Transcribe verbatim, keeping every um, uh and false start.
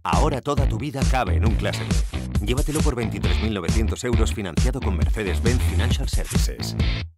Ahora toda tu vida cabe en un Clase B. Llévatelo por veintitrés mil novecientos euros financiado con Mercedes-Benz Financial Services.